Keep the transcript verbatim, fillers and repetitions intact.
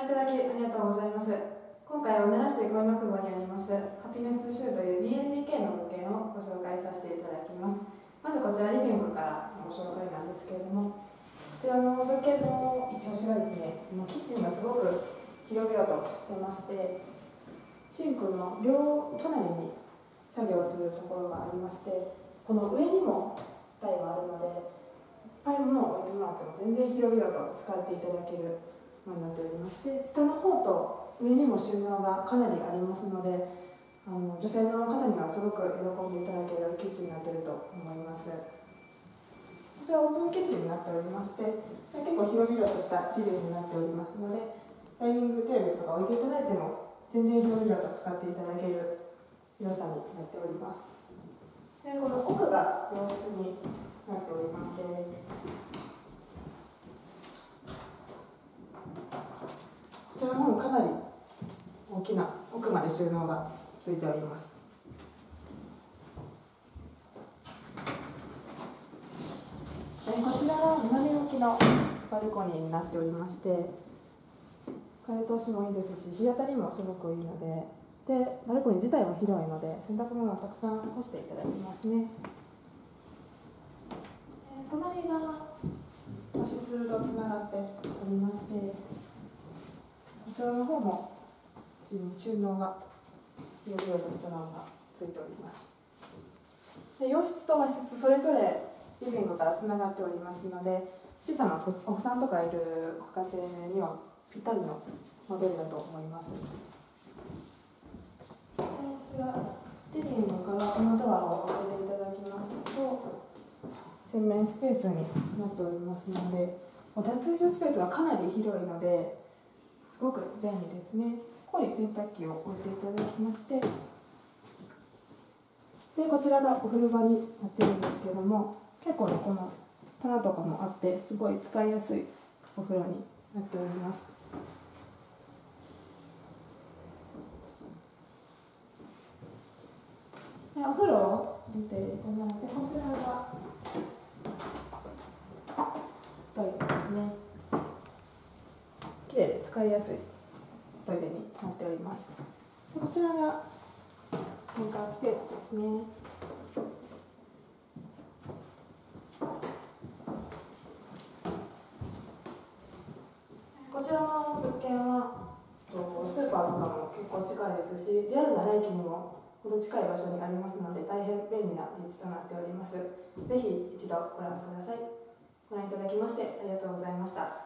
覧いただきありがとうございます。今回は奈良市小山久保にありますハピネスシューという ディーエルディーケー の物件をご紹介させていただきます。まずこちらリビングからのご紹介なんですけれども、こちらの物件の一押しがですね、キッチンがすごく広々としてまして、シンクの両隣に作業するところがありまして、この上にも台があるので、いっぱい物を置いてもらっても全然広々と使っていただけるものになっておりまして、下の方と上にも収納がかなりありますので、あの女性の方にはすごく喜んでいただけるキッチンになっていると思います。こちらオープンキッチンになっておりまして、結構広々としたリビングになっておりますので、ダイニングテーブルとか置いていただいても全然広々と使っていただける広さになっております。でこの奥が洋室になっておりまして、こちらもかなり大きな奥まで収納がついております。こちらは南向きのバルコニーになっておりまして、風通しもいいですし、日当たりもすごくいいので、でバルコニー自体は広いので洗濯物をたくさん干していただきますね。隣が和室とつながっておりまして、こちらの方も収納が広々としたものがついております。で洋室と和室それぞれリビングからつながっておりますので、小さなお子さんとかいるご家庭にはぴったりのモデルだと思います。こちらリビングからこのドアを開けていただきますと洗面スペースになっておりますので、脱衣所スペースがかなり広いのですごく便利ですね。ここに洗濯機を置いていただきまして、でこちらがお風呂場になってるんですけども、結構ねこの棚とかもあってすごい使いやすいお風呂になっております。でお風呂を見ていただいて、こちらがトイレですね。きれいで使いやすいトイレになっております。でこちらが玄関スペースですね。こちらの物件はスーパーとかも結構近いですし、ジェイアール 奈良駅にもほど近い場所にありますので、大変便利な立地となっております。ぜひ一度ご覧ください。ご覧いただきましてありがとうございました。